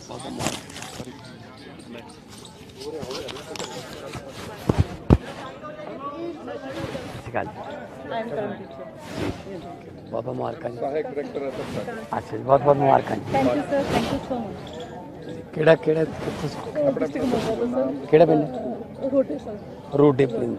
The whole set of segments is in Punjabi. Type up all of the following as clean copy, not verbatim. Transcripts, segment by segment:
बहुत मुबारक जी। अच्छा जी, बहुत बहुत मुबारक जी। Thank you sir, thank you so much. ਕਿਹੜਾ ਪਿੰਡ? रोटे सर। ਰੋਡੇ ਪਿੰਡ,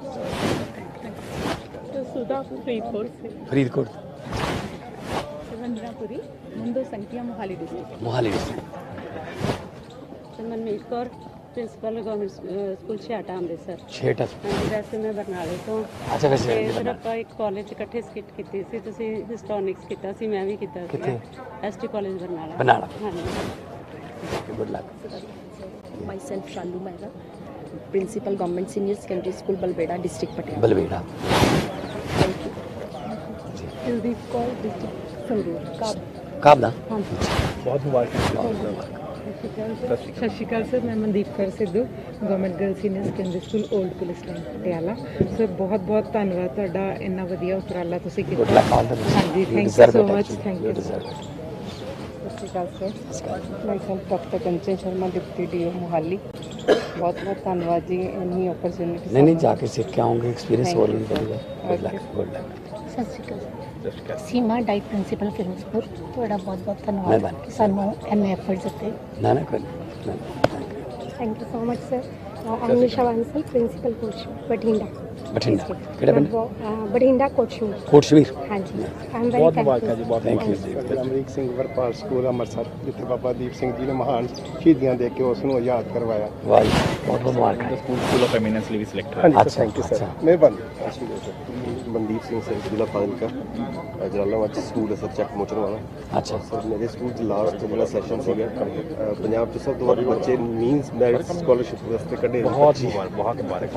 सुधा फरीदकोट से। ਫਰੀਦਕੋਟ, वंदनापुरी मुंदो संख्या Mohali district. Mohali district. Manmeet Kaur principal government school Chheharta Amritsar. Chheharta. ਵੈਸੇ ਮੈਂ ਬਰਨਾਲੇ ਤੋਂ। ਅੱਛਾ ਵੈਸੇ ਤੇ ਫਿਰ ਆਪਾਂ ਇੱਕ ਕਾਲਜ ਇਕੱਠੇ ਸਕਿੱਟ ਕੀਤੀ ਸੀ, ਤੁਸੀਂ ਹਿਸਟੋਨਿਕਸ ਕੀਤਾ ਸੀ, ਮੈਂ ਵੀ ਕੀਤਾ ਸੀ। ਕਿੱਥੇ? ST college Barnala. ਹਾਂਜੀ। Good luck. Myself Shalu Mehra, Principal Government Senior Secondary School Balbeda, District Patiala. Balbeda. Kuldeep Kaur district Sangrur. Kabda. हाँ जी। बहुत मुबारक। सत श्री अकाल सर, मैं Mandeep Kaur Sidhu, government girl senior secondary school old police line Patiala. Sir बहुत बहुत धन्यवाद ਤੁਹਾਡਾ, ਇੰਨਾ ਵਧੀਆ ਉਪਰਾਲਾ ਤੁਸੀਂ ਕੀਤਾ। Good luck all the best. ਹਾਂਜੀ, thank you so much. Thank you sir. ਸਤਿ ਸ਼੍ਰੀ ਅਕਾਲ ਸਰ, ਮੈਂ doctor Kanchan Sharma, deputy DEO Mohali. बहुत बहुत धन्यवाद जी, इन्नी अपॉर्चुनिटी। नहीं जाके सीख के आऊँगे, एक्सपीरियंस हो रही है। Good luck, good luck. सत श्री अकाल सीमा डाइट प्रिंसीपल फिरोजपुर, ਤੁਹਾਡਾ ਬਹੁਤ ਬਹੁਤ ਧੰਨਵਾਦ ਕਿ ਸਾਨੂੰ ਇੰਨੇ ਐਫਰਟਸ ਦਿੱਤੇ। ना कोई thank you so much sir. Anisha Bansal, principal coach Bathinda. Bathinda केड़ा पिंड? बठिंडा कोटशमीर। कोटशमीर। हाँ जी, बहुत मुबारक जी। बहुत थैंक यू जी। ਅਮਰੀਕ ਸਿੰਘ ਵਰਪਾਲ ਸਕੂਲ ਅੰਮ੍ਰਿਤਸਰ, ਜਿੱਥੇ ਬਾਬਾ ਦੀਪ ਸਿੰਘ ਜੀ ਨੇ ਮਹਾਨ ਸ਼ਹੀਦੀਆਂ ਦੇ ਕੇ ਉਸ ਨੂੰ ਆਜ਼ਾਦ ਕਰਵਾਇਆ। वाह जी, बहुत बहुत मुबारक। स्कूल ऑफ एमिनेंस लिए भी सिलेक्ट हुआ। ਹਾਂਜੀ अच्छा, ਥੈਂਕ ਯੂ अच्छा। ਸਰ, ਮਿਹਰਬਾਨੀ। ਮਨਦੀਪ ਸਿੰਘ ਸਰ, ਜ਼ਿਲ੍ਹਾ ਫਾਜ਼ਿਲਕਾ, ਜਲਾਲਾਬਾਦ ਸਕੂਲ ਹੈ ਸਰ, ਚੱਕ ਮੋਚਨ ਵਾਲਾ। अच्छा ਸਰ ਮੇਰੇ ਸਕੂਲ 'ਚ ਲਾਸਟ ਜਿਹੜਾ ਸੈਸ਼ਨ ਸੀਗਾ, ਪੰਜਾਬ 'ਚ ਸਭ ਤੋਂ ਵੱਧ ਬੱਚੇ ਮੀਨਸ ਮੈਰਿਟ ਸਕਾਲਰਸ਼ਿਪ ਵਾਸਤੇ ਕੱਢੇ। बहुत जी, बहुत मुबारक।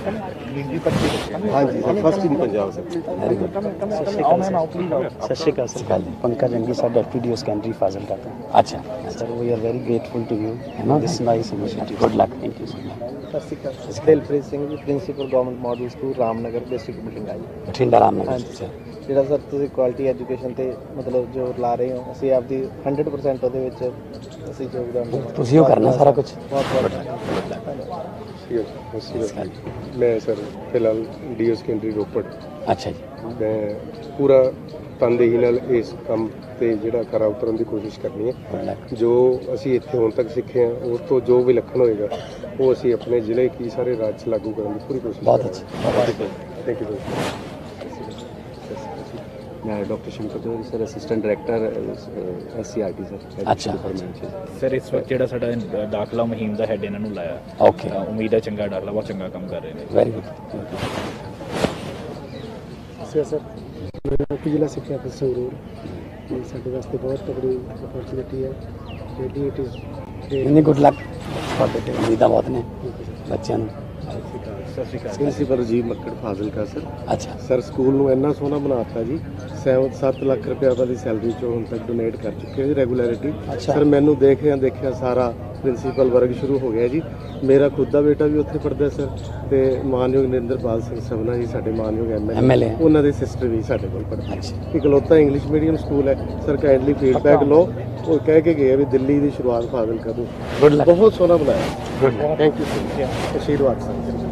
ਹਾਂਜੀ sir, first in Punjab sir. Very good. सत श्री अकाल sir, Pankaj Angi sir, deputy D secondary Fazilka का। अच्छा sir we are very grateful to you this nice initiative. Good luck. Thank you so much. सत श्री अकाल Dilpreet Singh ji, principal government model school Ramnagar, district Bathinda ji. Bathinda Ramnagar. अच्छा ਜਿਹੜਾ ਸਰ ਤੁਸੀਂ ਕੁਆਲਿਟੀ ਐਜੂਕੇਸ਼ਨ ਤੇ ਮਤਲਬ ਜੋ ਲਾ ਰਹੇ ਹੋ, ਅਸੀਂ ਆਪਦੀ 100% ਉਹਦੇ ਵਿੱਚ ਅਸੀਂ ਯੋਗਦਾਨ ਤੁਸੀਂ ਉਹ ਕਰਨਾ ਸਾਰਾ ਕੁਝ। ਬਹੁਤ ਬਹੁਤ ਮੈਂ ਸਰ ਫਿਲਹਾਲ ਡੀਓ ਸੈਕੰਡਰੀ ਰੋਪੜ। अच्छा जी। ਮੈਂ ਪੂਰਾ ਤਨਦੇਹੀ ਨਾਲ ਇਸ ਕੰਮ ਤੇ ਜਿਹੜਾ ਖਰਾ ਉਤਰਨ ਦੀ ਕੋਸ਼ਿਸ਼ ਕਰਨੀ ਹੈ। Good luck. ਜੋ ਅਸੀਂ ਇੱਥੇ ਹੁਣ ਤੱਕ ਸਿੱਖੇ ਹਾਂ, ਉਸ ਤੋਂ ਜੋ ਵਿਲੱਖਣ ਹੋਏਗਾ ਉਹ ਅਸੀਂ ਆਪਣੇ ਜ਼ਿਲ੍ਹੇ ਕੀ ਸਾਰੇ ਰਾਜ 'ਚ ਲਾਗੂ ਕਰਨ ਦੀ ਪੂਰੀ ਕੋਸ਼ਿਸ਼ बहुत ਕਰਾਂਗੇ। अच्छा। Thank you sir. ਮੈਂ doctor Shankar Chaudhary sir, assistant director SCRT sir. अच्छा सर इस वक्त ਜਿਹੜਾ ਸਾਡਾ ਦਾਖਲਾ ਮੁਹਿੰਮ ਦਾ ਹੈਡ ਇਹਨਾਂ ਨੂੰ ਲਾਇਆ। ओके, ਉਮੀਦ ਹੈ ਚੰਗਾ ਦਾਖਲਾ, ਬਹੁਤ ਚੰਗਾ ਕੰਮ ਕਰ ਰਹੇ ਨੇ। Very good. ਸਰ ਮੇਰਾ ਜ਼ਿਲ੍ਹਾ ਸਿੱਖਿਆ ਅਫਸਰ ਸੰਗਰੂਰ, ਇਹ ਸਾਡੇ ਵਾਸਤੇ ਬਹੁਤ ਤਕੜੀ ਅਪਰਚੁਨਿਟੀ ਹੈ। ਜਿਹੜੀ ਇਟ ਇਜ਼ नहीं गुड लक। उम्मीदा बहुत ने बच्चों। Principal Rajiv Makkar Fazilka sir. अच्छा ਸਰ ਸਕੂਲ ਨੂੰ ਇੰਨਾ ਸੋਹਣਾ ਬਣਾਤਾ ਜੀ, 7 ਲੱਖ ਰੁਪਏ ਵਾਲੀ ਸੈਲਰੀ ਚੋਂ ਹੁਣ ਤੱਕ ਡੋਨੇਟ ਕਰ ਚੁੱਕੇ ਜੀ ਰੈਗੂਲਰਿਟੀ। ਸਰ ਮੈਨੂੰ ਦੇਖਿਆ ਸਾਰਾ ਪ੍ਰਿੰਸੀਪਲ ਵਰਗ ਸ਼ੁਰੂ ਹੋ ਗਿਆ ਜੀ। ਮੇਰਾ ਖੁਦ ਦਾ ਬੇਟਾ ਵੀ ਉੱਥੇ ਪੜ੍ਹਦਾ ਸਰ, ਤੇ ਮਾਨਯੋਗ ਨਰਿੰਦਰਪਾਲ ਸਿੰਘ ਸਭਨਾ ਜੀ ਸਾਡੇ ਮਾਨਯੋਗ MLA, ਉਹਨਾਂ ਦੇ ਸਿਸਟਰ ਵੀ ਸਾਡੇ ਕੋਲ ਪੜ੍ਹਦੇ। ਇਕਲੌਤਾ ਇੰਗਲਿਸ਼ ਮੀਡੀਅਮ ਸਕੂਲ ਹੈ ਸਰ। ਕਾਈਂਡਲੀ ਫੀਡਬੈਕ ਲਓ। ਉਹ ਕਹਿ ਕੇ ਗਏ ਵੀ ਦਿੱਲੀ ਦੀ ਸ਼ੁਰੂਆਤ ਫਾਜ਼ਿਲਕਾ ਤੋਂ। Good luck. ਬਹੁਤ ਸੋਹਣਾ ਬਣਾਇਆ। ਥੈਂਕ ਯੂ ਸਰ, ਆਸ਼ੀਰਵਾਦ ਸਰ।